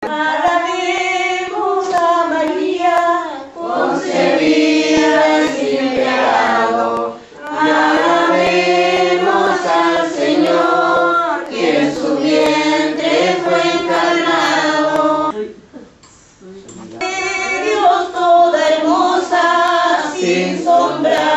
Alabemos a María, concebida sin pecado. Alabemos al Señor, que en su vientre fue encarnado. Dios toda hermosa, sin sombra